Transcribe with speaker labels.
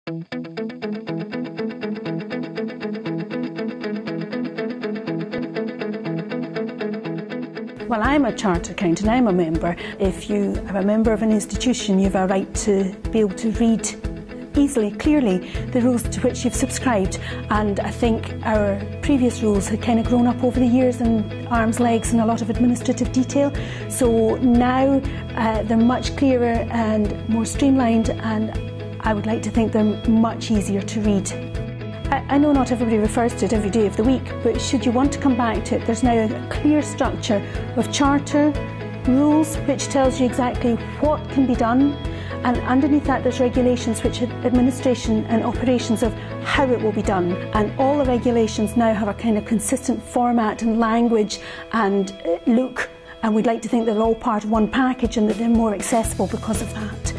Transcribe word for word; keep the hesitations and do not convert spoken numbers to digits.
Speaker 1: Well, I'm a chartered accountant, I'm a member. If you are a member of an institution, you have a right to be able to read easily, clearly, the rules to which you've subscribed. And I think our previous rules had kind of grown up over the years in arm's lengths and a lot of administrative detail. So now uh, they're much clearer and more streamlined, and I would like to think they're much easier to read. I know not everybody refers to it every day of the week, but should you want to come back to it, there's now a clear structure of charter, rules, which tells you exactly what can be done, and underneath that there's regulations which are administration and operations of how it will be done. And all the regulations now have a kind of consistent format and language and look, and we'd like to think they're all part of one package and that they're more accessible because of that.